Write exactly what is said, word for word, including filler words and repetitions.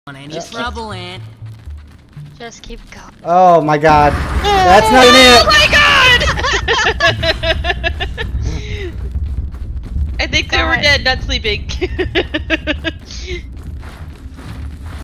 Any trouble in. Just keep going. Oh my god. That's not it! Oh my god! I think they were dead, not sleeping.